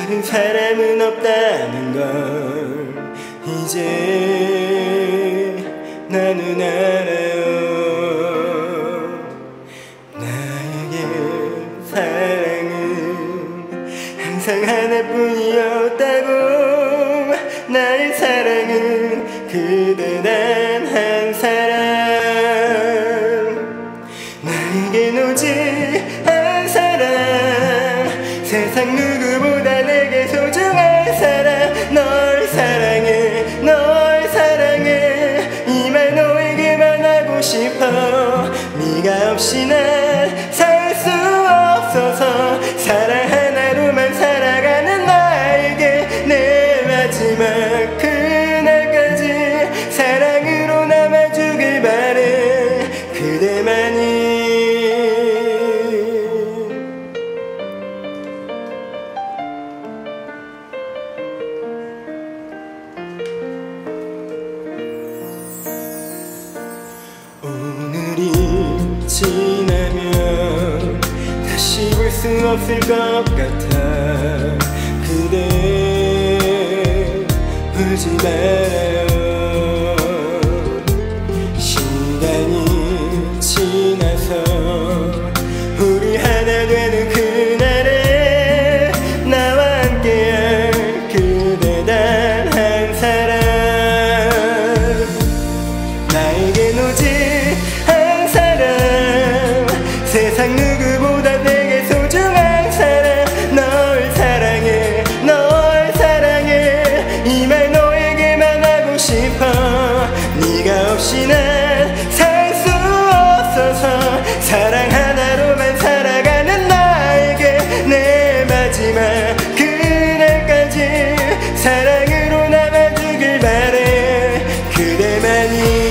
다른 사람은 없다는 걸 이제 나는 알아요. 나에게 사랑은 항상 하나뿐이었다고. 나의 사랑은 그대 단 한 사람. 나에겐 오직 한 사람, 세상 누구보다 내게 소중한 사람. 널 사랑해, 널 사랑해. 이 말 너에게만 하고 싶어. 네가 없이 난 살 수 없어서 사랑 하나로만 살아가는 나에게 내 마지막 그날까지 사랑으로 남아주길 바래. 그대만이. 오늘이 지나면 다시 볼 수 없을 것 같아. 그대 울지 말아요. 시간이 지나서 우리 하나 되는 그날에 나와 함께할 그대 단 한 사람. 나에겐 오직 한 사람, 세상 누구보다 내게 소중한 사람. 널 사랑해, 널 사랑해. 이 말 너에게만 하고 싶어. 네가 없이 난 살 수 없어서 사랑 하나로만 살아가는 나에게 내 마지막 그날까지 사랑으로 남아주길 바래. 그대만이.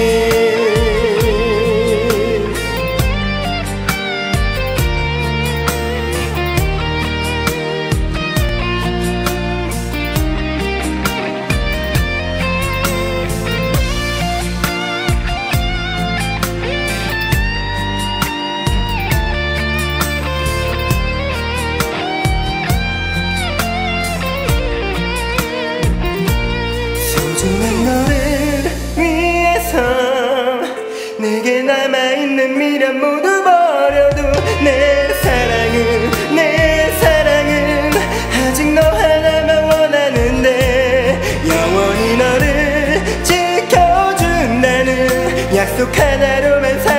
소중한 너를 위해서 내게 남아있는 미련 모두 버려도 내 사랑은 아직 너 하나만 원하는데 영원히 너를 지켜준다는 약속 하나로만